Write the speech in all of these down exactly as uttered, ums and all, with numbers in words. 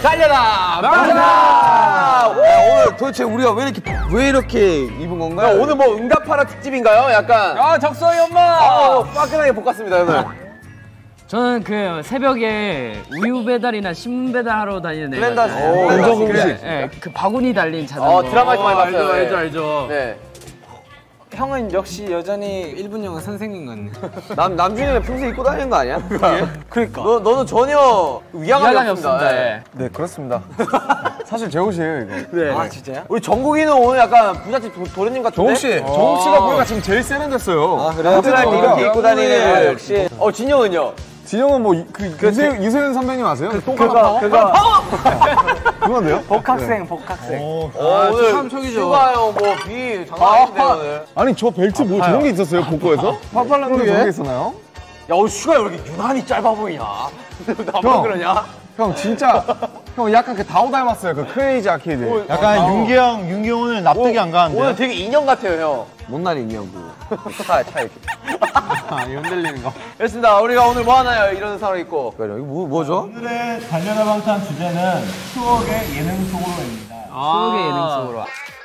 달려라 마라! 오늘 도대체 우리가 왜 이렇게 왜 이렇게 입은 건가요? 야, 오늘 뭐 응답하라 특집인가요? 약간. 아 적성이 엄마. 아, 화끈하게 볶았습니다 오늘. 저는 그 새벽에 우유 배달이나 신문 배달하러 다니는 애. 플랜다스. 운전 공식. 네, 그 바구니 달린 자전거. 어, 드라마에서 많이 봤어요. 알죠 알죠. 네. 형은 역시 여전히 일본 영어 선생님 같네. 남 남준이는 평소에 입고 다니는 거 아니야? 그러니까. 너 너는 전혀 위화감이, 위화감이 없습니다. 없습니다. 네. 예. 네 그렇습니다. 사실 제 옷이에요 이거. 네. 아 진짜요? 우리 정국이는 오늘 약간 부잣집 도, 도련님 같은데? 정욱 씨, 정욱 씨가 보니까 지금 제일 세련됐어요. 아 그래요? 부드럽게 이렇게 입고 다니는 아, 거 역시. 어, 진영은요? 진영은 뭐그 유세 유세윤 선배님 아세요? 그 그거 그거 그건데요? 복학생 복학생. 어, 아, 오늘 참 척이죠. 휴가요, 뭐, 비 장난 아닌데, 오늘. 아니 저 벨트 뭐 저런 게 있었어요 복고에서? 팔팔랑도 저런 게 있었나요? 야, 오늘 휴가 왜 이렇게 유난히 짧아 보이냐? 나만 그러냐? 형 진짜 형 약간 그 다오 닮았어요 그 크레이지 아케이드. 약간 윤기 형, 윤기 형은 납득이 안 가는데. 오늘 되게 인형 같아요, 형. 뭔 날이 있냐고. 차, 차 이렇게. 아 흔들리는 거. 그렇습니다. 우리가 오늘 뭐 하나요? 이런 사람 있고. 이거 뭐 뭐죠? 오늘의 달려라 방탄 주제는 추억의 예능 속으로입니다. 추억의 예능 속으로.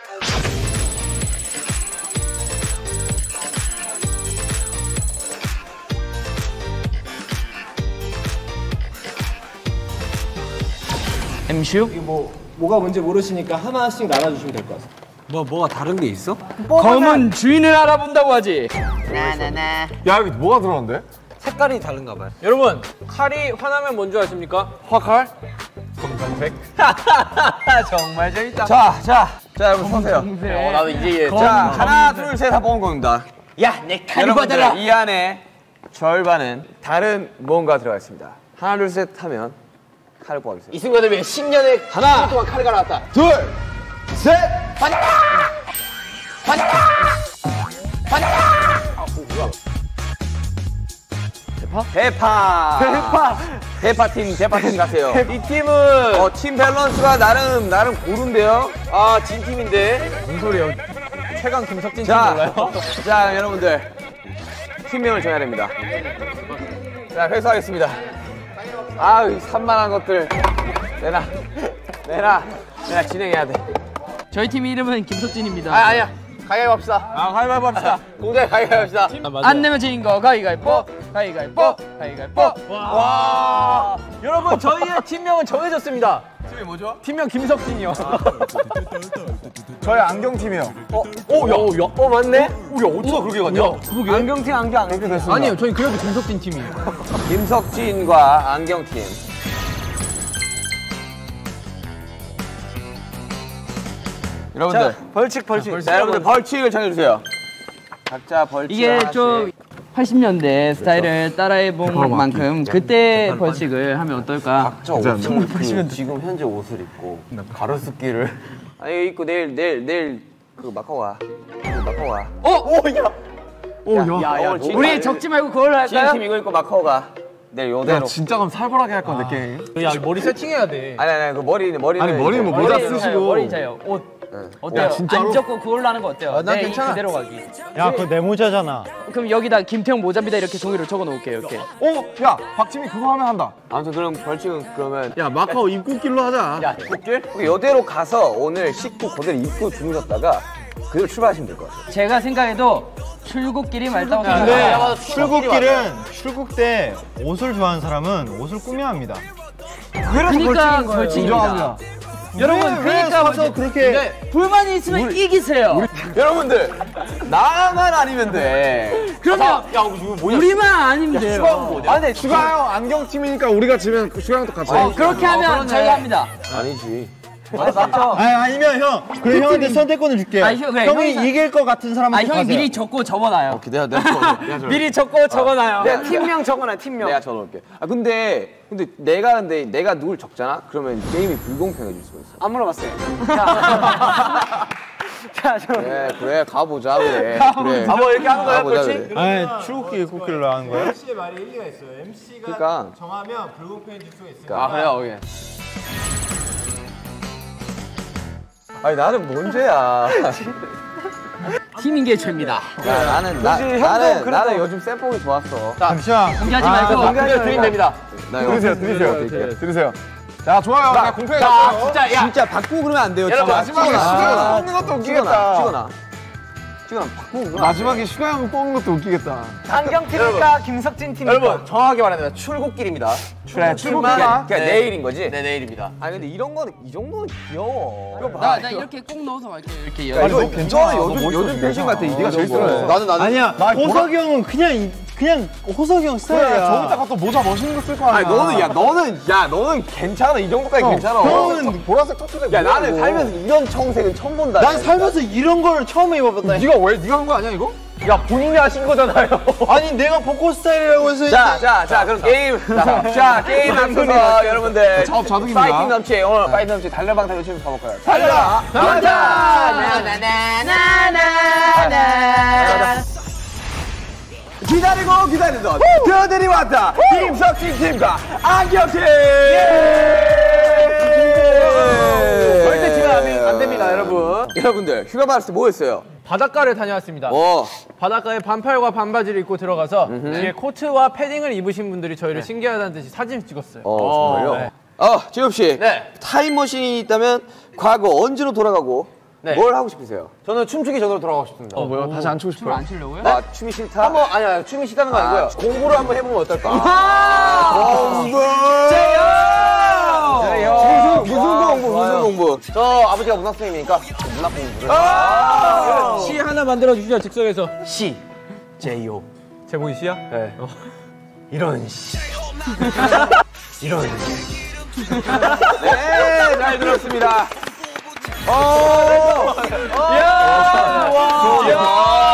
엠슈? 뭐 뭐가 뭔지 모르시니까 하나씩 나눠주시면 될 것 같아요. 뭐 뭐가 다른 게 있어? 검은 주인을 알아본다고 하지. 야 여기 뭐가 들어갔는데? 색깔이 다른가 봐요. 여러분 칼이 화나면 뭔지 아십니까? 화칼? 검정색. 정말 재밌다. 자, 자, 자 여러분 서세요. 어, 나도 이제 이해. 자 하나 둘 셋 한번 겁니다. 야, 내 칼이 여러분들 받아라. 이 안에 절반은 다른 무언가 들어가 있습니다. 하나 둘 셋 하면 칼을 뽑아주세요. 이 순간을 위해 십 년의 하나 동안 칼을 갈아왔다. 둘, 셋. 받아라! 받아라! 받아라! 대파. 대파! 대파팀, 대파팀 가세요. 이 팀은 어, 팀 밸런스가 나름 나름 고른데요. 아, 진 팀인데. 무슨 소리예요? 최강 김석진 팀 자, 몰라요? 자 여러분들 팀명을 정해야 됩니다. 자 회수하겠습니다. 아유 산만한 것들 내놔, 내놔, 내놔 진행해야 돼. 저희 팀 이름은 김석진입니다. 아, 아니야. 가위바위보 합시다. 아 가위바위보 합시다. 공장에 가위바위보 합시다. 안 내면 지인 거 가위가위뽀, 가위가위뽀, 가위가위뽀. 와. 여러분 저희의 팀명은 정해졌습니다. 팀이 뭐죠? 팀명 김석진이요. 저희 안경팀이요. 어, 오, 야, 야, 어, 맞네? 우리 어디서 그렇게 갔냐? 안경팀 안경 안경. 됐습니다. 아니요, 저희 그래도 김석진 팀이에요. 김석진과 안경팀. 여러분들, 벌칙 벌칙. 자, 여러분들 벌칙을 정해주세요. 각자 벌칙. 이게 좀 팔십 년대 스타일을 따라해 본 만큼 그때 벌칙을 하면 어떨까? 저 옷을 그 지금 현재 옷을 입고 가로수길을 아니 입고 내일 내일 내일 그 마카오 와. 그 마카오 와. 어? 오, 야! 오, 야, 야, 야, 진- 우리 적지 말고 그걸로 할까요? 지인팀 이거 입고 마카오 가. 내일 요대로. 진짜 그럼 살벌하게 할 건데 게임. 야 머리 세팅해야 돼. 아니 아니 그 머리 머리는 아니, 머리는 뭐 모자 머리 쓰시고. 자요, 머리 자요. 옷 어때요? 안 적고 그걸로 하는 거 어때요? 난 네, 괜찮아. 그대로 가기. 야, 그거 내 모자잖아. 그럼 여기다 김태형 모자입니다 이렇게 종이로 적어 놓을게요. 이렇게. 오, 야, 박지민 그거 하면 한다. 아무튼 그럼 벌칙은 그러면 야, 마카오 입국길로 하자. 야, 입국길? 여대로 가서 오늘 씻고 그대로 입고 주무셨다가 그대로 출발하시면 될 것 같아요. 제가 생각해도 출국길이 맑다고 근데 생각해요. 출국길은 출국 때 옷을 좋아하는 사람은 옷을 꾸며야 합니다. 그러니까 벌칙입니다. 여러분, 왜, 왜 그러니까 사서 벌칙. 그렇게 근데 불만이 있으면 이기세요. 여러분들, 나만 아니면 돼. 그러면 야, 이거 뭐냐? 우리만 아니면 돼요. 아, 근데 슈가형 안경팀이니까 우리가 지면 슈가형도 같이. 어, 그렇게 하면 저희가 합니다. 아니지. 맞죠? 아니, 아니면 형, 그래 형한테 선택권을 줄게. 아니, 형, 그래, 형이 형이 이길 것 같은 아, 사람한테 형이 가세요. 미리 적고 적어놔요. 기대야 돼. 내가 미리 적고 적어놔요. 내가 팀명 적어놔 팀명. 내가 적어놓을게. 아 근데 근데 내가 근데 내가 누굴 적잖아? 그러면 게임이 불공평해질 수가 있어. 안 물어봤어요. 자, 자, 저 그래 그래 가보자 그래. 그래. 아, 뭐 이렇게 하는 거야, 가보자, 벌칙? 그래. 아니, 출국길 입국길로 하는 거예요? 엠씨의 말이 일리가 있어요. 엠씨가 그러니까. 정하면 불공평해질 수가 있어요. 아, 그래요? 오케이. 아니 나는 뭔 죄야. 팀인 게 죄입니다. 야, 나는 나, 형도 나는 그래도- 나는 요즘 쌤뽕이 좋았어. 잠시만. 공개하지 아, 말고. 공개하시면 드리면 됩니다. 나 들으세요, 요즘 들으세요. 드릴게요. 들으세요. 자, 좋아요. 자, 공평히 자, 진짜, 야. 진짜 바꾸고 그러면 안 돼요. 여러분, 마지막에 아, 뽑는 것도 웃기겠다. 찍어놔. 찍어놔. 바꾸고 그러면 마지막에 슈가 형 뽑는 것도 웃기겠다. 안경 팀입니까? 김석진 팀입니까? 여러분, 정확하게 말합니다. 출국길입니다. 그래, 출국길. 그러니까 네. 내일인 거지? 네, 내일입니다. 아니, 근데 이런 거는, 이 정도는 귀여워. 이거 나, 나 이렇게 꼭 넣어서 갈게. 이렇게 야, 여. 이거 괜찮아. 요즘, 요즘 팬심 같아. 네가 제일 싫어해. 나는 나는 아니야, 호석이 형은 그냥 이- 그냥 호석이 형 스타일이야. 저기다가 또 모자 멋있는 거 쓸 거 아니야. 아니, 너는, 야, 너는, 야, 너는 괜찮아. 이 정도까지 괜찮아. 형은 보라색 토트백. 야, 나는 살면서 이런 청색은 처음 본다. 난 살면서 이런 거를 처음 입어봤다. 네가 왜 네가 한 거 아니야 이거? 야, 본인이 하신 거잖아요. 아니 내가 벚꽃 스타일이라고 해서 자, 자, 자, 그럼 게임. 자, 자 게임 앞서서 여러분들. 작업 자동입니다. 파이팅 넘치, 오늘 파이팅 넘치 달려방탄 요즘 가볼까요? 달려! 나나나나나나나. 기다리고 기다리던 그들이 왔다. 김석진 팀과 안경팀! 절대 지면 안, 안 됩니다, 여러분. 여러분들, 휴가 받았을 때 뭐 했어요? 바닷가를 다녀왔습니다. 어. 바닷가에 반팔과 반바지를 입고 들어가서 뒤에 코트와 패딩을 입으신 분들이 저희를 신기하다는 듯이 사진을 찍었어요. 어, 정말요? 네. 어, 지엽씨. 네. 타임머신이 있다면 과거 언제로 돌아가고 네. 뭘 하고 싶으세요? 저는 춤추기 전으로 돌아가고 싶습니다. 어 뭐야? 다시 안 추고 싶어요? 안 치려고요? 아, 춤이 싫다? 한번 아니 아니 춤이 싫다는 거 아니고요. 공부를 한번 해보면 어떨까? 공부! 무슨, 무슨 공부, 무슨 공부? 저 아버지가 문학 선생님이니까 문학 공부를. 아! 시 하나 만들어 주시죠. 즉석에서 시 제이오. 제목이 시야? 네. 어. 이런 시. 이런 시. 네, 잘 들었습니다. 오! 이야! 와! 이야!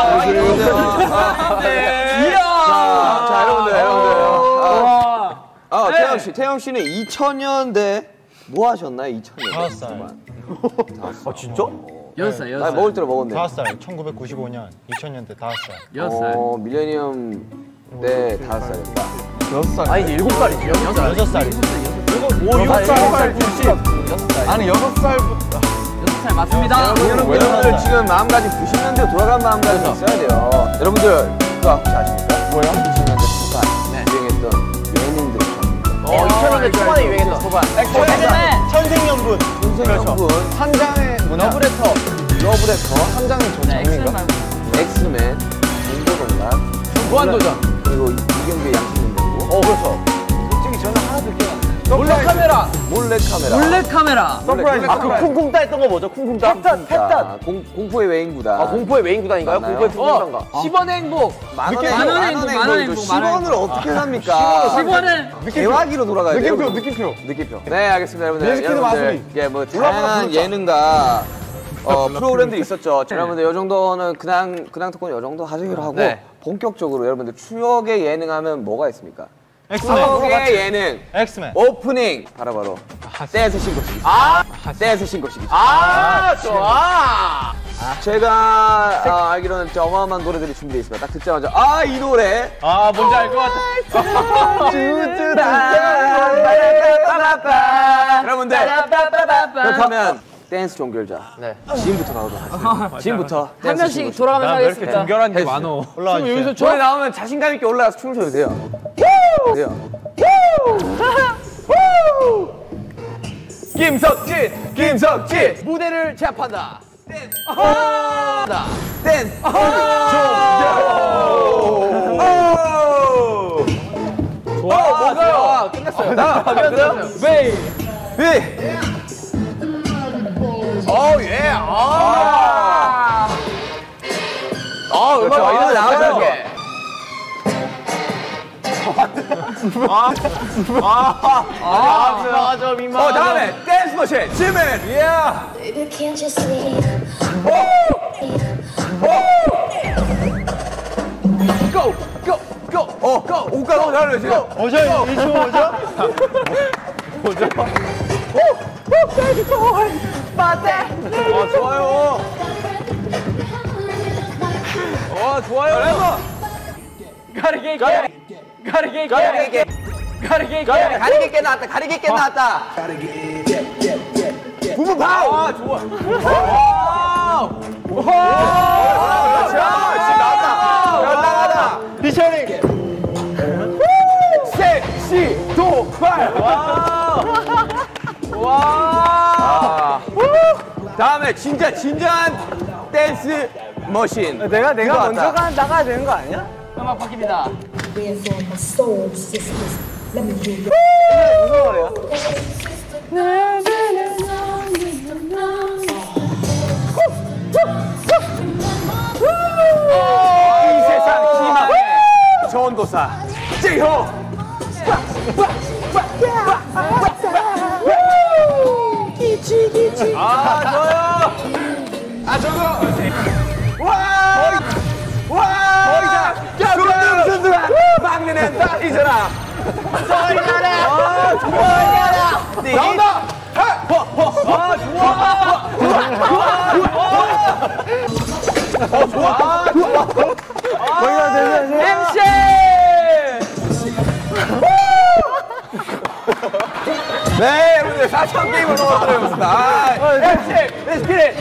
이야! 자, 여러분들, 여러분들. 와! 아, 태영 씨, 태영 씨는 이천 년대 뭐 하셨나요? 이천 년대. 다섯 살. 아, 진짜? 여섯 살, 여섯 아, 살. 먹을 대로 먹었네. 다섯 살. 천구백구십오 년, 이천 년대 다섯 살. 여섯 살. 어, 밀레니엄 때 다섯 살이었다. 여섯 살. 아니 일곱 살이지. 여섯 살. 여섯 살. 오, 여섯 살. 아니 여섯 살부터. 여섯 살 맞습니다. 여러분들, 여러분들 지금 마음가짐 구십 년대 돌아간 마음가짐 있어야 돼요. 여러분들 그거 혹시 아십니까? 뭐요? 이천 년대 초반 유행했던 예능들 어, 이천 년대 초반에 유행했던 초반. 천생연분. 천생연분, 한장의 뭐냐? 러브레터. 러브레터, 한장의 전 네, 엑셀 장면인가? 말고. 엑스맨, 공고동란, 무한도전. 그리고 이경규의 양심인대고. 어, 그렇죠. 솔직히 저는 하나도 기억 안 나요. 몰래 카메라. 몰래 카메라. 몰래 카메라. 서프라이즈. 아, 그 쿵쿵따 했던 거 뭐죠? 쿵쿵따. 탭탑, 탭탑. 공, 공포의 외인구다. 아, 공포의 메인 구단인가요? 맞나요? 공포의 쿵쿵따인가? 십 원의 행복. 만 원에 만 원의 행복, 만 원의 행복, 십 만 원의 원을 어떻게 삽니까? 십 원은 개화기로 돌아가야 돼요. 느낌표 느낌표. 느낌표. 네, 알겠습니다, 여러분들. 뮤직비디오 여러분들, 마무리. 이게 뭐 다양한 예능과 어, 프로그램들이 있었죠. 네. 여러분들 이 정도는 그냥 그냥 토크는 이 정도 하기로 하고 네. 본격적으로 여러분들 추억의 예능하면 뭐가 있습니까? 엑스맨. 추억의 예능 엑스맨. 오프닝 바로 바로 댄스 신고식이죠. 아, 댄스 신고식이죠. 아, 좋아. 제가 아, 알기로는 진짜 어마어마한 노래들이 준비되어 있습니다. 딱 듣자마자 아, 이 노래. 아 뭔지 알 것 같아. 여러분들 그렇다면 댄스 종결자. 네. 지금부터 나오도록 하겠습니다. 지금부터 한 댄스 명씩 신고식. 돌아가면서 하겠습니다. 정결한 게 많어. 올라와 주세요. 여기서 저희 나오면 자신감 있게 올라가서 춤을 춰도 돼요. 돼요. 김석진, 김석진 무대를 제압한다. 댄스. 좋아, 뭔가요? 끝났어요. 나 끝났어요? 웨이. 네. 오, 예. 아. 아, 음악 많이 아, 나왔어요. 나와요. 아, 저 민망. 어, 다음에 댄스 머신 지민. 예. Baby, can't you see? 고! 고! 고! 어, 고! 옷가 너무 잘하네, 지금. 어저 이 춤 뭐죠? 어, 좋아요. 어, 좋아요. 가르게 있게. 가르게 있게. 가리게 있게. 가르게 있게. 가리게 있게 나왔다. 가리게 있게 나왔다. 부부 파우. 아, 좋아. 그렇죠. 지금 나왔다. 연락하다. 피처링. 섹시 도발. 다음에 진짜 진정한 댄스 머신. 내가 내가 먼저 왔다. 가 나가야 되는 거 아니야? 음악 바뀝니다. Dance on my soul sisters. Let me do it. 무슨 노래야? 이 세상 희망의 전도사 제이호. 아 좋아요. 아 저거. 와. 와. 더 이상 순둥순둥한 막내는 딸이잖아. 저희가라. 아 좋아. 나온다. 아 좋아. 어 좋아. 좋아. 엠씨. 네, 여러분들 사천 게임으로 들어가겠습니다. 아, 엠씨, 렛츠 기 잇!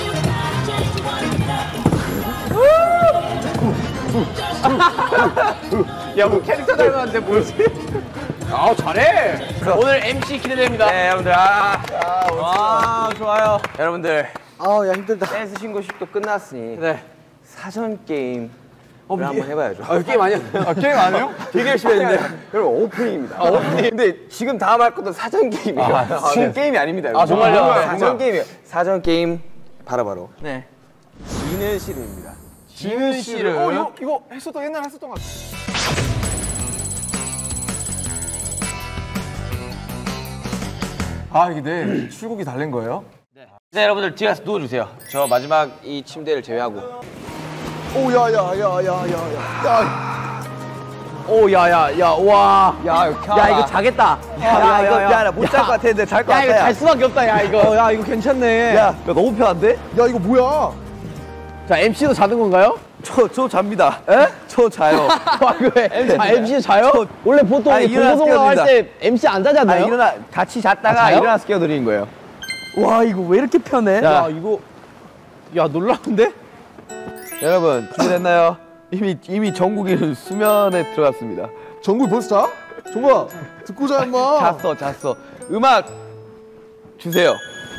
야, 뭐 캐릭터 닮았는데 뭐지? 아, 잘해. 오늘 엠씨 기대됩니다. 네, 여러분들. 아, 아, 좋아요. 여러분들. 아우 야 힘들다. 댄스 신고식도 끝났으니 네. 사전 게임 을 한번 해봐야죠. 아, 게임 아니야? 아, 게임 안 해요? 되게 열심히 했는데. 여러분, 오프닝입니다. 아, 오프닝. 근데 지금 다음 할 것도 사전 게임이에요. 아, 지금 네. 게임이 아닙니다. 아, 정말요? 정말. 네, 사전 정말. 게임이에요. 사전 게임 바로바로. 네. 지는 씨름입니다. 지는 씨를. 어 이거 이거 했었던 옛날에 했었던 것 같아. 아 이게 내 출국이 달린 거예요? 네, 여러분들 뒤에 가서 누워주세요. 저 마지막 이 침대를 제외하고. 오야야야야야야. 오, 야, 야, 야, 와. 야, 야, 이거 자겠다. 야, 이거 야, 못 잘 것 같았는데 잘 것 야, 같아. 이거 잘 수밖에 없다, 야, 이거. 야, 이거 괜찮네. 야, 너무 편한데? 야 이거 뭐야? 자, 엠씨도 자는 건가요? 저, 저 잡니다. 에? 저 자요. 아, 왜? 아, 엠씨 자요? 원래 보통 아니, 일어나서 공고동화 할 깨워드립니다. 때 엠씨 안 자지 아, 않나요? 일어나, 같이 잤다가 아, 자요? 일어나서 깨워드리는 거예요. 와 이거 왜 이렇게 편해? 야, 이거. 야, 놀라운데? 여러분, 준비됐나요? 이미, 이미 정국이는 수면에 들어갔습니다. 정국이 벌써 자? 정국아 듣고 자 임마. 잤어, 잤어. 음악 주세요.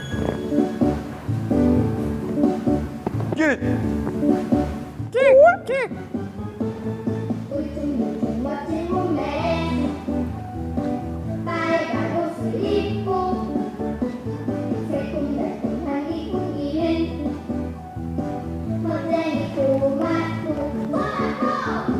울퉁불퉁 멋진 몸매 빨간 옷을 입고 새콤달콤 향기 풍기는 멋쟁이 토마토 토마토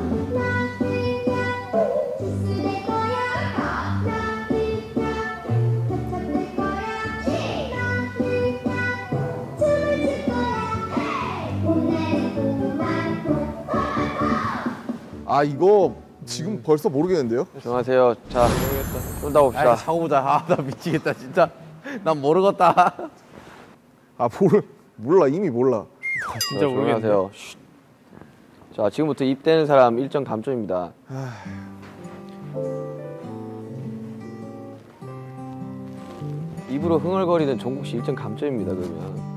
나는야 주스 낼 거야 나는야 찹찹 낼 거야 나는야 춤을 출 거야 오늘 토마토 토마토 아 이거 지금 벌써 모르겠는데요? 안녕하세요. 자, 좀 더 봅시다. 아, 자고 보자. 아, 나 미치겠다, 진짜. 난 모르겠다. 아 모르 몰라 이미 몰라. 진짜 모르겠네. 안녕하세요. 자, 지금부터 입대는 사람 일정 감점입니다. 입으로 흥얼거리는 정국 씨 일정 감점입니다. 그러면.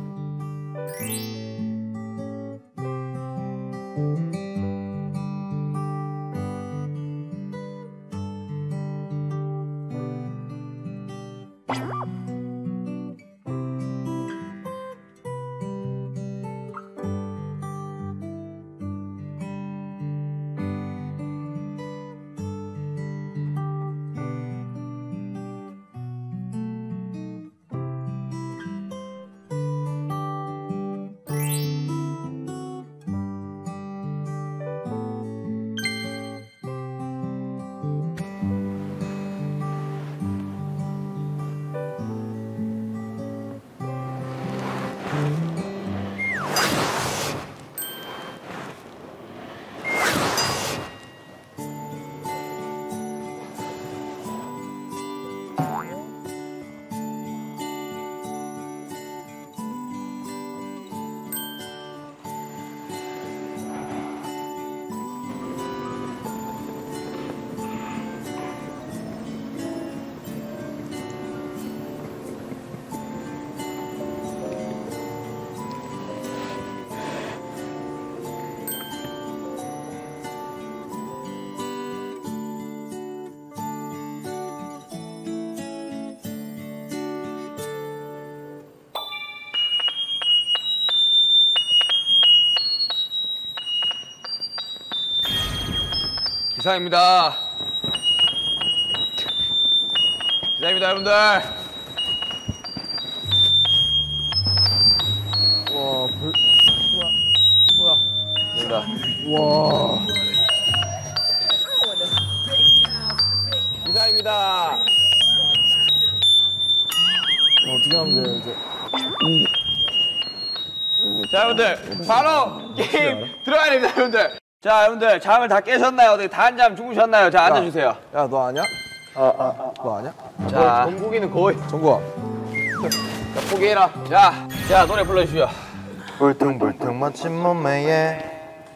이상입니다. 이상입니다, 여러분들. 와, 불... 뭐야? 뭐야? 됩니다. 와. 이상입니다. 어떻게 하면 돼요, 이제? 자, 여러분들. 바로 게임 들어가야 됩니다, 여러분들. 자, 여러분들. 잠을 다 깨셨나요? 어떻게 다 한잠 주무셨나요? 자, 앉아주세요. 야, 너 아냐? 아, 아, 아, 너 아냐? 자, 정국이는 거의. 정국아. 자, 포기해라. 자, 자, 노래 불러주시오. 울퉁불퉁 멋진 몸매에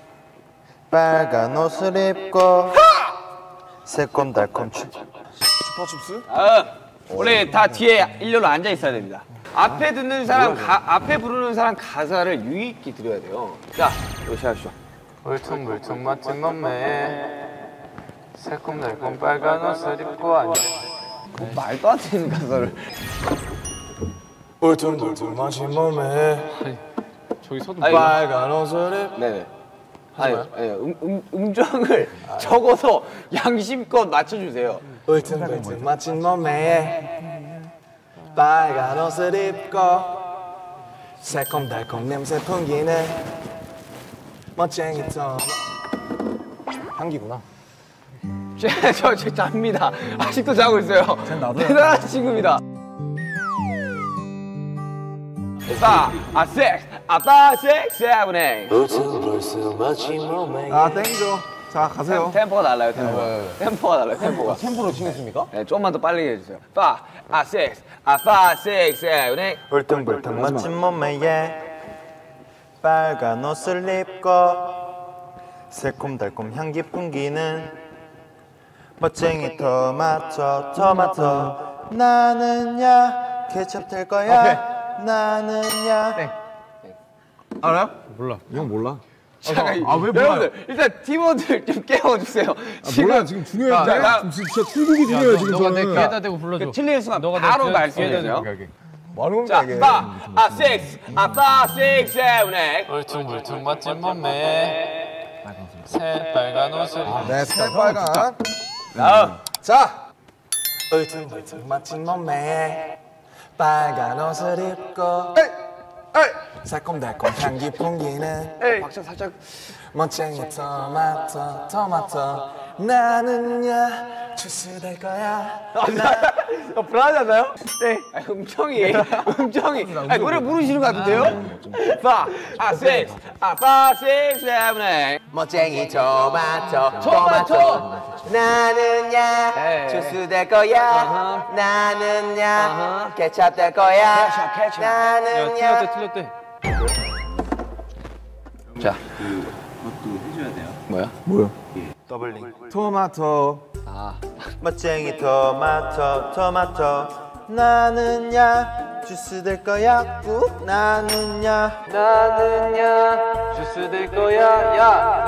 빨간 옷을 입고 새콤달콤 추 슈퍼춥스? 아, 원래 다 뒤에 일렬로 앉아 있어야 됩니다. 앞에 듣는 사람, 가, 앞에 부르는 사람 가사를 유의깊게 들어야 돼요. 자, 이거 시작하시죠. 울퉁불퉁 멋진 몸매에 새콤달콤 빨간 옷을 입고 앉아 뭐 말도 안 되는 가사를. 울퉁불퉁 멋진 몸매에 저기 서도 아니, 빨간 옷을 입고 네네. 아니, 아니 음, 음, 음정을 적어서 양심껏 맞춰주세요. 울퉁불퉁 멋진 몸매에 빨간 옷을 입고 새콤달콤 냄새 풍기는 멋쟁이 tom 향기구나. 저, 저, 저 잡니다. 아직도 자고 있어요. 대단한 친구입니다. 파, 아, 섹스, 아빠, 섹스, 세븐, 에잇. 아 땡겨. 자 가세요. 템포가 달라요, 템포가. 템포가 달라요, 템포가. 템포로 치겠습니까? 네, 좀만 더 빨리 해주세요. 파, 아, 섹스, 아빠, 섹스, 세븐, 에잇. 울퉁불퉁 멋진 몸매에 빨간 옷을 입고 새콤달콤 향기 풍기는 멋쟁이 토마토 토마토 나는야 케첩 될 거야 나는야 네. 알아요? 몰라. 형 몰라. 잠깐, 아, 왜 몰라요? 여러분들, 일단 팀원들 좀 깨워주세요. 지금, 몰라, 지금 중요해. 자, 나- 지금 진짜 출국이 중요해, 지금 너가 내 저는. 귀에다 대고 불러줘. 그 틀리는 순간 너가 바로 내 귀에다 말씀해주세요. 뭐하는 자, 파, 아, 섹스, 아빠, 섹스, 세븐, 에잇. 울퉁불퉁 멋진 몸매에 새빨간 옷을 네 새빨간 다음. 자 울퉁불퉁 멋진 몸매에 빨간 옷을 입고 새콤달콤 향기 풍기는 박자 살짝. 멋쟁이 토마토 토마토 나는야 주스 될 거야 어, 불안하지 않나요? 네. 아, 음정이, 음정이. 아, 노래 부르시는 것 같은데요? 파, 아, 섹스, 아, 파, 섹스, 세븐, 에잇. 멋쟁이 토마토 토마토. 나는야 네. 주스 될 거야 아하. 나는야 아하. 케찹 될 거야 케찹, 케찹. 야 나는야 틀렸대 틀렸대. 자. 뭐야? 더블링 토마토 아. 멋쟁이 토마토 토마토 나는야 주스 될 거야 꾹 나는야 나는야 주스 될 거야 야.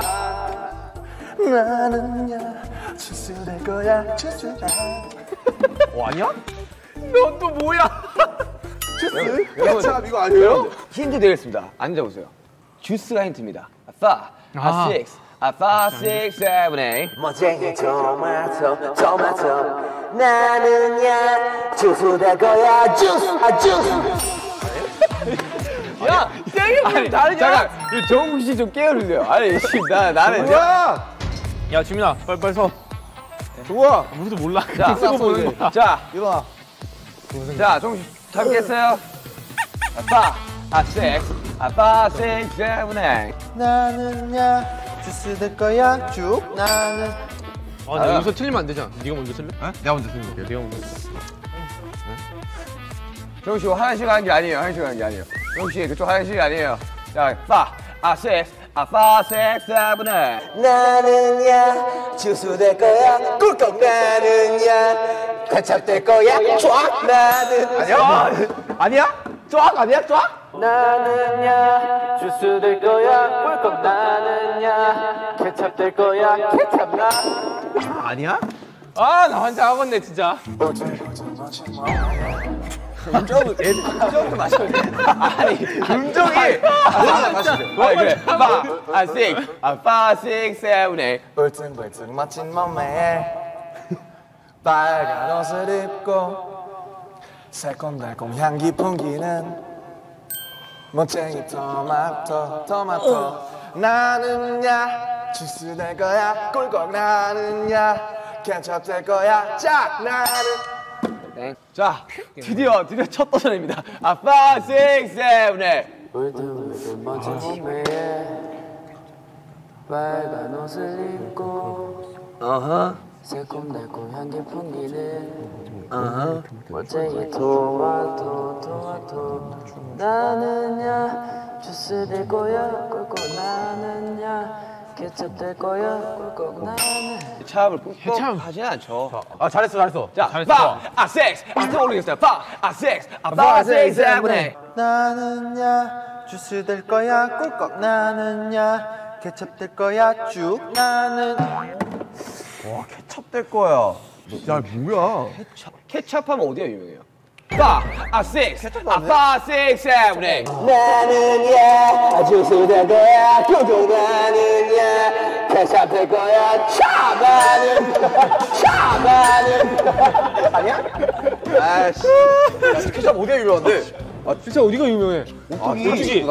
나는야 주스 될 거야 주스 어, 아니야? 넌 또 뭐야? 주스 케찹 이거 아니에요? 힌트 드리겠습니다. 앉아보세요. 주스가 힌트입니다. 파, 아, 섹스, 아, 파, 섹스, 세븐, 에잇. 멋쟁이 토마토 토마토 나는야 주스 될 거야 주스 아 주스 야, 땡이 다르냐? 잠깐, 이 정국 씨 좀 깨워주세요. 아니, 지금 나 나는 뭐야 야 지민아 빨리 빨리 서. 좋아 아무도 몰라. 자, 쓰고 보는 거야. 자, 일어나 자, 정국 씨 잡겠어요? 아빠, 아, 섹스, 아빠, 섹스, 세븐, 에잇. 나는야 주스 될 거야 쭉 나는 아, 나 여기서 틀리면 안 되잖아. 네가 먼저 틀래? 어? 내가 먼저 틀릴게. 네가 먼저. 정국 씨 화장실 가는 게 아니에요. 화장실 가는 게 아니에요. 정국 씨 그쪽 화장실이 아니에요. 자, 파, 아, 섹스, 아빠, 섹스, 세븐, 에잇. 나는야 주스 될 거야 꿀꺽 나는야 케찹 될 거야 쫙 나는 아니야? 아니야? 쫙 아니야? 쫙? 나는야 주스 될 거야 꿀꺽 나는야 케찹 될 거야 케찹 나. 아니야? 아 나 환장 하겠네 진짜. 음정은 애들 음정도 맞춰야 돼. 아니 음정이 하나 맞추죠. 아 그래. 파, 아 six, 아 five, six, seven, eight. 울퉁불퉁 멋진 몸매에 빨간 옷을 입고 새콤달콤 향기 풍기는 멋쟁이 토마토 토마토 나는야 주스 될 거야 꿀꺽 나는야 케첩 될 거야 짝 나는. 자 드디어 드디어 첫 도전입니다. 아 five, six, seven, eight. 물들물들 멋진 몸매에 빨간 옷을 입고 어허. 새콤달콤 향기 풍기는 어허. 멋쟁이 토마토 토마토 나는야 주스 될 거야 꿀꺽 나는야 케첩 될 거야 꿀꺽 나는. 해참을 꾹꾹 하진 않죠. 아 잘했어 잘했어. 자, 잘했어. five, 아 six, 아 또 올리겠어요. five, 아 six, 아 five, six, seven, eight. 나는야 주스 될 거야 꿀꺽 나는야 케첩 될 거야 쭉 나는. 와 케첩 될 거야. 야 뭐야? 케첩, 케첩하면 어디가 유명해요? five, 아 six, 아 five, six, seven, eight. 나는야 주스 될 거야 꿀꺽 나는야 케첩 될 거야 차 나는 차 나는. 아니야? 아씨 야 케첩 어디가 유명한데? 아 진짜 어디가 유명해? 아 그렇지.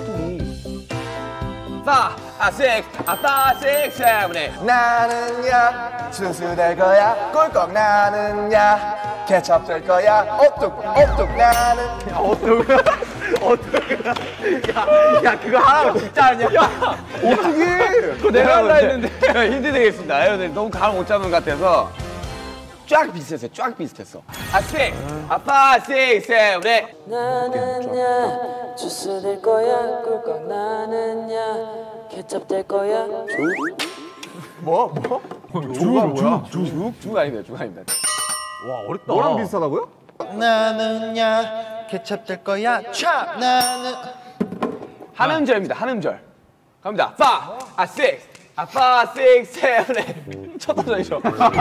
five, 아 six, 아 five, six, seven, eight. 나는야 주스 될 거야 꿀꺽 나는야 케첩 될 거야 오뚝 오뚝 나는. 야 어떡해? 어떡해? 야, 야 그거 하라고 진짜 아니야? 야 어떡해? 그거 내가 할라 했는데. 야, 힌트 드리겠습니다. 여러분들 너무 감 못 잡는 것 같아서 쫙 비슷했어요. 쫙 비슷했어. 아 six, 아 five, six, seven, eight. 나는야 주스 될 거야 꿀꺽 나는야 케첩 될 거야 뭐? 뭐? 주가 뭐야? 쭉? 쭉 아닙니다. 쭉 아닙니다. 와 어렵다. 너랑 비슷하다고요? 나는야 케첩 될 거야 차 나는. 한 음절입니다. 한 음절. 갑니다. five, 아 six, 아 five, six, seven, eight. 첫 도전이죠.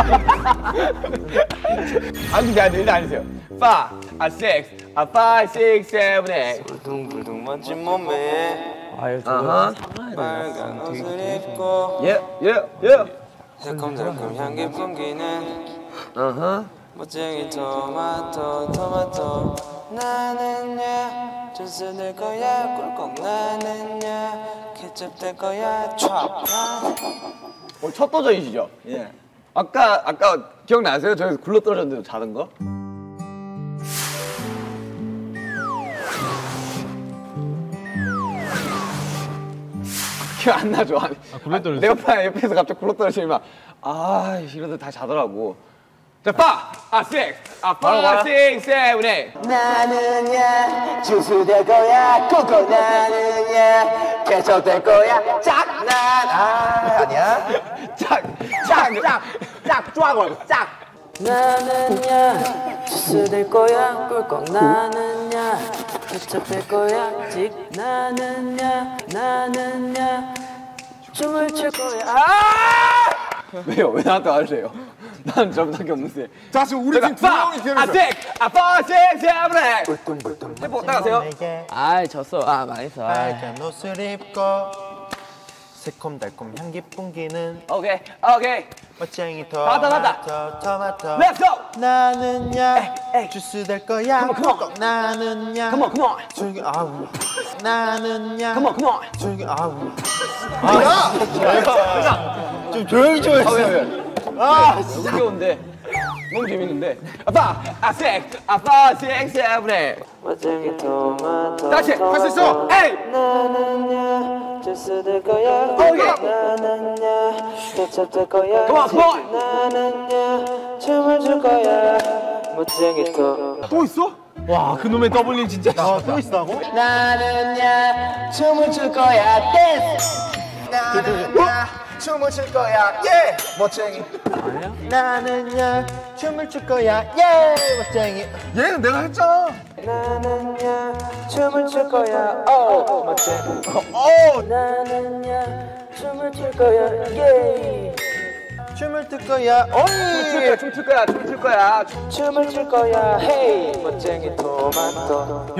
아니 그게 아니라 일단 아니세요. five, 아 six, 아 five, six, seven, eight. 불둥불둥 멋진 몸매에 아유 저거. 빨간 옷을 입고 예, 예, 예. 새콤달콤 향기 풍기는 멋쟁이 토마토 토마토 나는야 주스 될 거야 꿀꺽 나는야 케첩 될 거야 촥. 오늘 첫 도전이시죠? 예. 아까 아까 기억나세요? 저기서 굴러 떨어졌는데도 자는 거? 기억 안 나죠? 아니, 굴러 떨어졌어? 내 옆에 옆에서 갑자기 굴러 떨어지면 아 이러다 다 자더라고. 자, five, 아 six, 아 five, six, seven, eight. 나는야 주스 될 거야 꿀꺽 나는야 케첩 될 거야 짝 난. 아 아니야? 짝, 짝, 짝, 짝, 쫙, 짝. 나는야 주스 될 거야 꿀꺽 나는야 케첩 될 거야 직 나는야 나는야 춤을 출 거야. 아! 왜요? 왜 나한테 화를 난 저보다밖에 없는데. 자 지금 우리 팀 두 명이 기회를 아, six, 아 four, six, seven, eight. 꿀꿀꿀 해보 따라하세요. 아 졌어. 아 망했어. 아. 빨간 옷을 입고 새콤달콤 향기 풍기는 오케이, 오케이. 멋쟁이 나왔다, 나왔다. 토마토 토마토. Let's go. 나는야 주스 될 거야 Come on, come on. 꿀꺽 나는야 Come on, come on. 조용히 아우 나는야 Come on, come on. 조용히 아우 아, 좀 조용히 좀 아, 해주세요. 왜, 왜? 아, 너무 귀여운데. 너무 재밌는데. 아빠, 아, six, 아빠, six, seven, eight. 멋쟁이 토마토 다시, 할 수 있어. 에이. 나는야 주스 될 거야 오케이. 나는야 케첩 될 거야 Come on, come on. 나는야 춤을 출 거야 멋쟁이 토. 또 있어? 와 그놈의 더블링 진짜. 또 있다고? 나는야 춤을 출 거야 댄스. 나는야 춤을 출 거야 예 멋쟁이. 나는야 춤을 출 거야 예 멋쟁이. 얘는 내가 했잖아. 나는야 춤을 출 거야 오 멋쟁이. 어 나는야 춤을 출 거야 예. 춤을 출 거야. 어이. 춤출 거야, 춤출 거야. 춤을 출 거야 헤이 멋쟁이 토마토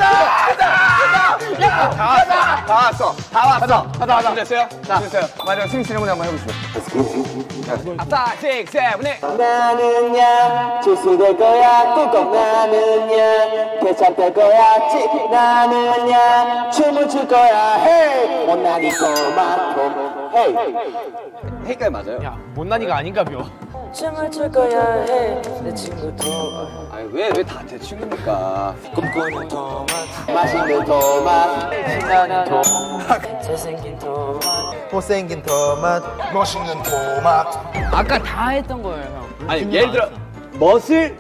다 왔어, 다 왔어. 다 왔어. 됐어요? 자, 됐어요. 마지막 스윙 세레모니 한번 해보시죠. 아빠, 식, 세븐, 에잇. 나는야 주스 될 거야 꿀꺽 나는야 케찹 될 거야 찌 나는야 춤을 출 거야 헤이 못난이 토마토 헤이 헤이까지 맞아요? 못난이가 아닌가벼. 춤을 출 거야 헤이 내 친구도 아니, 왜, 왜 다 제 친구입니까? 꿈꾸는 토마토 맛있는 토마토 신나는 토마토 잘생긴 토마토 못생긴 토마토. 멋있는 토마토. 아까 다 했던 거예요, 형. 아니, 예를 들어, 멋을.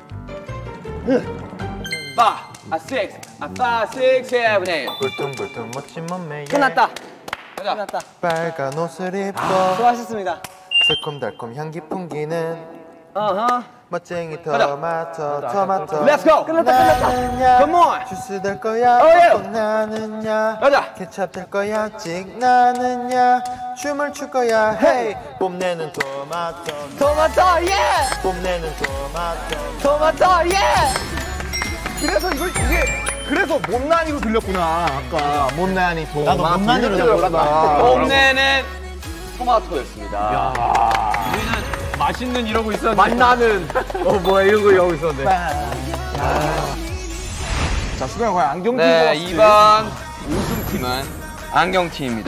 빠, 아, 식스, 아, 빠, 식스, 세븐, 에잇. 굴퉁굴퉁 멋진 몸매에 끝났다. 끝났다. 빨간 옷을 입고 수고하셨습니다. 새콤달콤 향기 풍기는 어허. 멋쟁이 토마토 토마토. Let's go. 끝났다, 끝났다. Come on. 주스 될 거야. Oh, yeah. 꼭 나는야. 가자. 케찹 될 거야. 찍 나는야. 춤을 출 거야. 헤이. 뽐내는 토마토. 토마토, 예! 뽐내는 토마토. 토마토, 예! 그래서 이걸, 이게, 그래서 못난이로 들렸구나, 아까. 못난이 토마토. 나도 못난이로 들었구나. 봄내는 토마토였습니다. 우리는 맛있는 이러고 있었는데. 맛나는. 어, 뭐야, 이런 거 이러고 있었는데. 자, 수경이 과연 안경팀 네, 이번 우승팀은 안경팀입니다.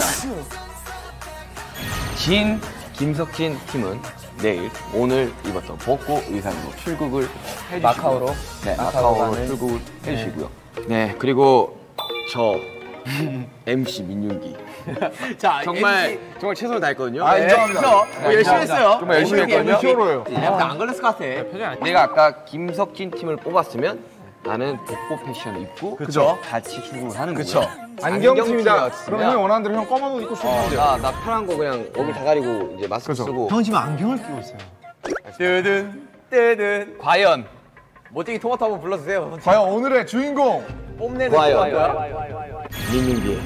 진, 김석진 팀은 내일 오늘 입었던 복고 의상으로 출국을 해주시고요. 마카오로? 네, 마카오로 출국을 해주시고요. 네, 그리고 저 엠씨 민윤기. 자, 정말 엠씨. 정말 최선을 다했거든요. 아, 인정합니다. 네, 어, 열심히 했어요. 정말 열심히 했거든요. 히어로예요. 안 걸렸을 것 같아. 내가 아까 김석진 팀을 뽑았으면 나는 복고 패션을 입고 그쵸. 같이 출국을 하는 그쵸. 거예요. 안경팀이다. 그럼 형이 원하는 대로 형 검은 옷 입고 출근하면 돼요. 나, 나 편한 거 그냥 얼굴 다 가리고 이제 마스크 쓰고. 형 지금 안경을 끼고 있어요. 뜨든 뜨든. 과연 멋쟁이 토마토 한번 불러주세요. 과연 오늘의 주인공. 뽐내는 과연 토마토야. 민윤기의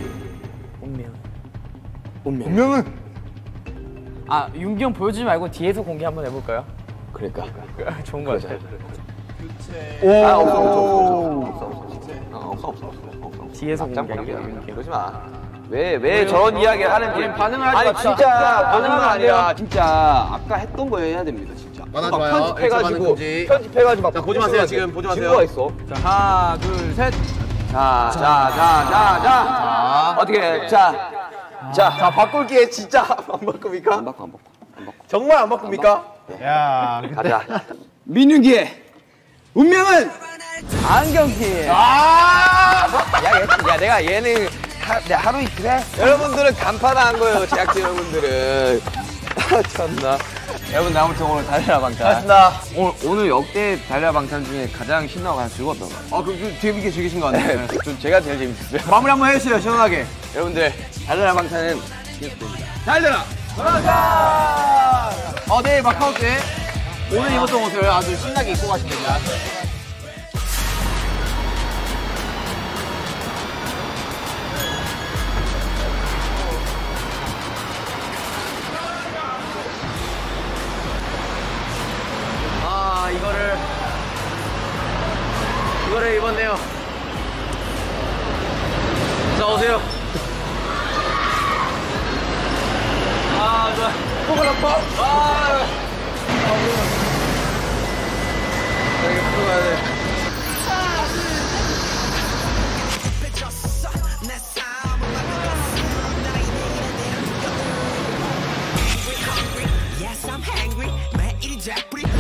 분명은 아, 윤기 형 보여주지 말고 뒤에서 공개 한번 해볼까요? 그러니까. 좋은 거 같아요. 오. 아, 없어, 없어, 없어, 없어, 없어, 없어, 없어, 없어, 없어, 없어. 뒤에서 짱 공개. 공개. 그러지 마. 왜, 왜 저런 이야기를 하는지. 반응을 하지 아니, 맙시다. 진짜 반응은 반응하면 안 아니라 진짜 아까 했던 거 해야 됩니다, 진짜. 많아, 막 좋아요. 편집해가지고, 편집해가지고 막. 자, 보지 마세요, 지금 보지 마세요. 증거가 있어. 자, 하나, 둘, 셋. 자, 자, 자, 자, 자. 어떻게, 자. 자, 자, 바꿀게, 진짜. 안 바꿉니까? 안 바꿔, 안 바꿔. 안 바꿔. 정말 안 바꿉니까? 야. 가자. 민윤기의 운명은 안경팀. 아! 야, 얘, 야, 내가 얘는 하, 내가 하루 이틀 해? 여러분들은 간판한 거예요, 제작진 여러분들은. 아, 참나. 여러분, 아무튼 오늘 달려라 방탄. 맞습니다. 오늘, 오늘 역대 달려라 방탄 중에 가장 신나고 가장 즐거웠던 거. 아, 그, 그 재밌게 즐기신 것 같네요. 네, 좀 제가 제일 재밌었어요. 마무리 한번 해주세요, 시원하게. 여러분들, 달려라 방탄은 계속됩니다. 달려라! 어, 내일 마카오 때 오늘 입었던 옷을 아주 신나게 입고 가시면 됩니다. 아, 이거를 이거를 입었네요. 자, 오세요. 아, 좋아. 폭을 아파. 아, 여기 풀어가야 돼. Yes, I'm hungry. 매일이 작불이